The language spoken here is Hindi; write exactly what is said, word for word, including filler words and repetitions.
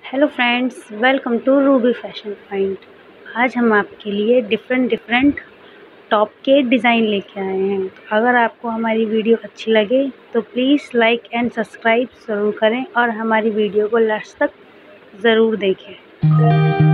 Hello friends, welcome to Ruby fashion point. आज हम आपके लिए डिफरेंट डिफरेंट टॉप के डिज़ाइन लेके आए हैं। अगर आपको हमारी वीडियो अच्छी लगे तो प्लीज़ लाइक एंड सब्सक्राइब ज़रूर करें और हमारी वीडियो को लास्ट तक ज़रूर देखें।